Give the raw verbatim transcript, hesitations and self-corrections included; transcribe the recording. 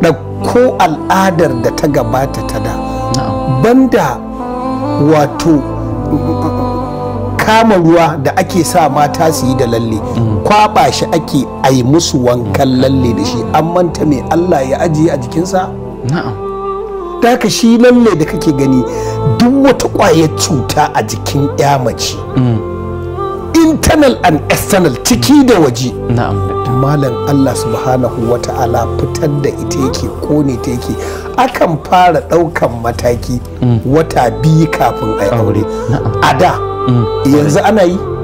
ɗauko al'adar da ta gabata ta da banda wato kama ruwa da ake sa mata su yi da lalle kwaba shi ake a yi musu wankan lalle da shi an manta mai Allah ya ajiye a jikinsa da haka shi lalle da kake gani duk wata ƙwayar cuta a jikin ya mace internal and external ciki da waje malam Allah subhanahu wa ta'ala fitar da ita yake kone ta yake akan fara ɗaukan mataki wata biyu kafin a yi aure a da yanzu ana yi